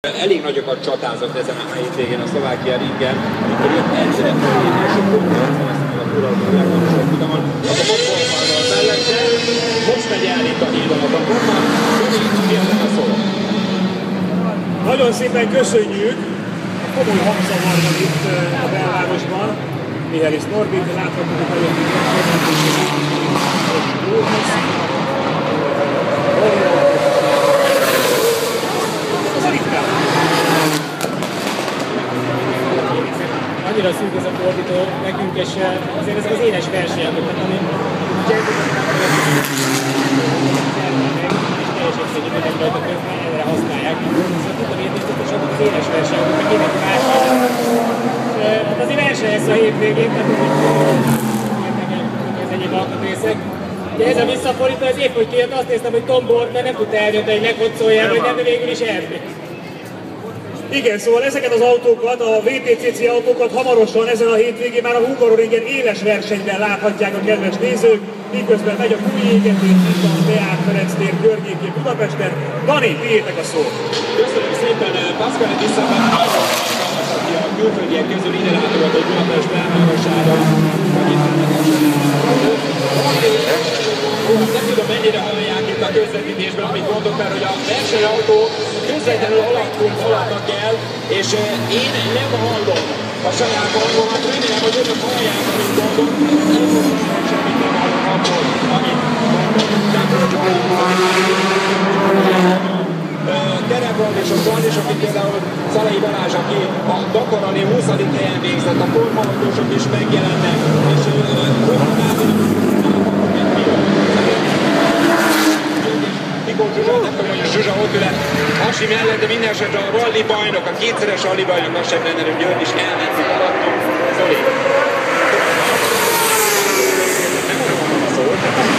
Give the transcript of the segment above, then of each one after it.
Elég nagyokat csatázott ezen a hétvégén a Szlovákia ringen, amikor jött egyre felépés a konkurrencia, aztán a túrautó sok utamon, akkor most Borfalval mellette, most megy el itt a hídon a Takomban, kérdem a szó. Nagyon szépen köszönjük, komoly hangzavar van itt a belvárosban, Mihális Norbit, láthatjuk, hogy nagyon annyira szűk ez a fordító nekünk, és azért ezek az éles versenyek, ami erre használják. Szóval tudom érni, hogy csak az éles versenyek, meg mindenki más. Hát azért verseny lesz a hétvégén, tehát ez egyéb alkatrészek. De ez a visszafordító, ez épp hogy kijött, azt néztem, hogy tombol, mert nem tudta eldönteni, hogy meghocolják, vagy nem, de végül is elmi. Igen, szóval ezeket az autókat, a VTCC autókat hamarosan ezen a hétvégén már a Hungaroringen éles versenyben láthatják a kedves nézők, miközben megy a új égetés itt a Deák Ferenc tér környékén Budapesten. Dani, tiétek a szó! Köszönöm szépen, Pascal Tiszában aki a külföldiek közül ide látogatott Budapest belvárosára, nem tudom mennyire hallják itt a közvetítésben, amit mondok, mert hogy a versenyautó közvetlenül alattunk haladnak el, és én nem hallom a saját hangomat, remélem, hogy önök hallják, amit mondok, semmit nem hallom abból, amit terepradisokban, és akik például Szalai Balázs, aki a Dakar Rally 20. helyen végzett, a formautósok is megjelennek, és Mikor Zsuzsa, nem tudom, hogy a Zsuzsa ott ül Hasi mellett, de minden esetre a rally bajnok, a kétszeres rally bajnok, az sem lenne, hogy György is elment itt alattunk. Zoli. Nem mondom a szót.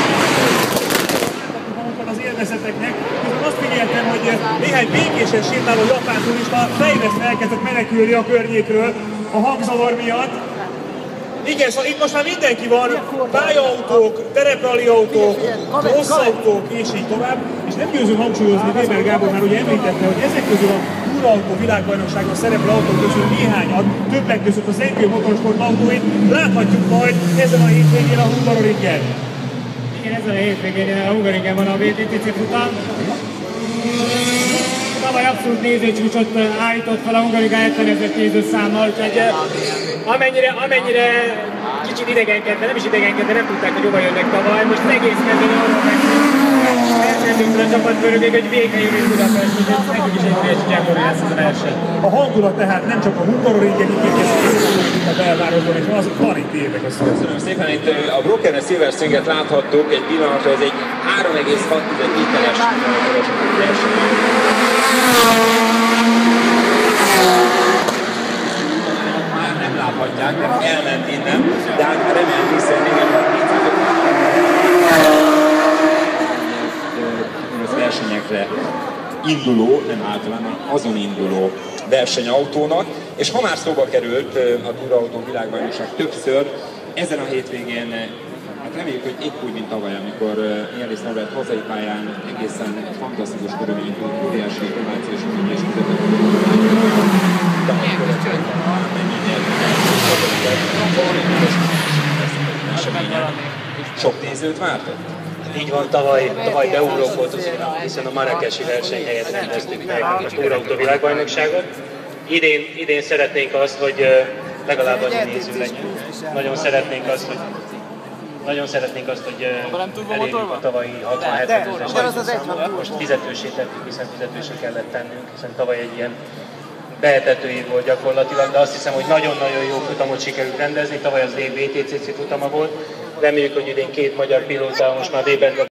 Az élvezeteknek, viszont azt figyeltem, hogy néhány békésen sétáló japán turista fejlesztve elkezdett menekülni a környékről a hangzavar miatt. Igen, szóval itt most már mindenki van, pályaautók, tereprali autók, rossz autók és így tovább, és nem győzöm hangsúlyozni, Weber Gábor már ugye említette, hogy ezek közül a túrautó világbajnokságon szereplő autók közül néhányat, többek között az Enkő motorsport autóit láthatjuk majd ezen a hétvégén a Hungaroringen. Igen, ezen a hétvégén a Hungaroringen van a VTCC futam. Tavaly abszolút nézőcsúcsot állított fel a Hungaroringen 70 000 nézőszámmal, úgyhogy amennyire kicsit idegenkedve, nem is idegenkedve, nem tudták, hogy hova jönnek tavaly. Most az egész mezőn arról elmentünk fel a csapatfőnökig, hogy végre jövünk Budapest, úgyhogy nekünk is egy óriási gyakori lesz ez a verseny. A hangulat tehát nem csak a Hungaroringen itt a belvárosban, és az Karin tiétek a szó. Köszönöm szépen, itt a Broken Silver Stringet láthattuk egy pillanatra, ez egy 3,6 literes verseny. Már nem láthatják, mert elment innen, de hát reméljük hiszen igen, a versenyekre induló, nem általán azon induló versenyautónak, és ha már szóba került a túrautó világbajnokság többször, ezen a hétvégén hát reméljük, hogy épp úgy, mint tavaly, amikor Mihális Norbert hazai pályán egészen fantasztikus körülmények, óriási innovációs ügyes közöttük. Sok nézőt vártott? Így van, tavaly beugró hiszen a marrakesi verseny helyett rendeztük meg a túrautó világbajnokságot. Idén szeretnénk azt, hogy legalább annyi néző legyen. Nagyon szeretnénk azt, hogy elérjük a tavalyi 60-70 000 számot. Most fizetősé tettük, hiszen fizetősé kellett tennünk, hiszen tavaly egy ilyen behetető év volt gyakorlatilag, de azt hiszem, hogy nagyon-nagyon jó futamot sikerült rendezni. Tavaly az év VTCC futama volt. Reméljük, hogy idén két magyar pilóta, most már Weber